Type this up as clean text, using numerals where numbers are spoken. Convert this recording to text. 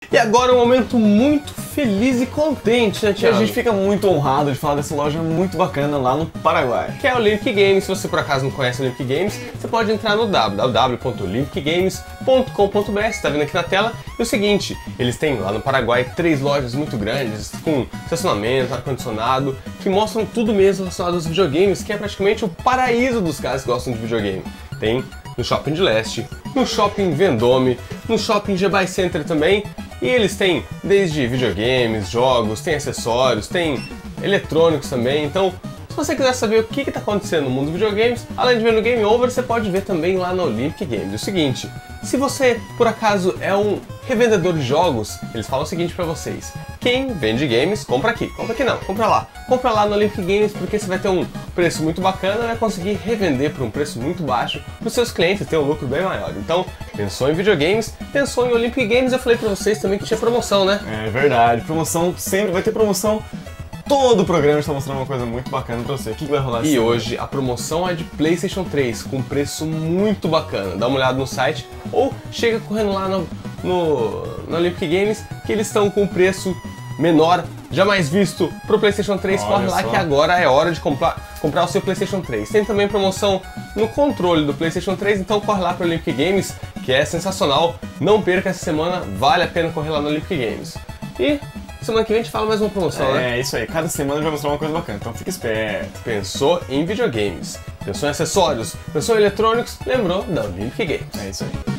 E agora um momento muito feliz e contente, né, E a Thiago? gente fica muito honrado de falar dessa loja muito bacana lá no Paraguai. Que é o Olympic Games. Se você por acaso não conhece o Olympic Games, você pode entrar no www.olympicgames.com.br, você está vendo aqui na tela. E o seguinte, eles têm lá no Paraguai 3 lojas muito grandes, com estacionamento, ar-condicionado, que mostram tudo mesmo relacionado aos videogames, que é praticamente o paraíso dos caras que gostam de videogame. Tem no Shopping de Leste, no Shopping Vendôme, no Shopping G-Buy Center também, e eles têm desde videogames, jogos, tem acessórios, tem eletrônicos também. Então, se você quiser saber o que está acontecendo no mundo dos videogames, além de ver no Game Over, você pode ver também lá no Olympic Games. É o seguinte, se você por acaso é um revendedor de jogos, eles falam o seguinte para vocês: quem vende games, compra aqui não, compra lá no Olympic Games, porque você vai ter um preço muito bacana e vai conseguir revender por um preço muito baixo para os seus clientes, ter um lucro bem maior. Então, pensou em videogames, pensou em Olympic Games. Eu falei para vocês também que tinha promoção, né? É verdade, promoção sempre vai ter promoção. Todo o programa está mostrando uma coisa muito bacana pra você. O que vai rolar E assim? hoje a promoção é de PlayStation 3, com preço muito bacana. Dá uma olhada no site ou chega correndo lá no Olympic Games, que eles estão com um preço menor, jamais visto pro PlayStation 3. Olha Corre lá só. que agora é hora de comprar o seu PlayStation 3. Tem também promoção no controle do PlayStation 3, então corre lá pro Olympic Games, que é sensacional. Não perca essa semana, vale a pena correr lá no Olympic Games. E semana que vem a gente fala mais uma promoção, né? É isso aí, cada semana a gente vai mostrar uma coisa bacana, então fica esperto. Pensou em videogames, pensou em acessórios, pensou em eletrônicos, lembrou da Olympic Games. É isso aí.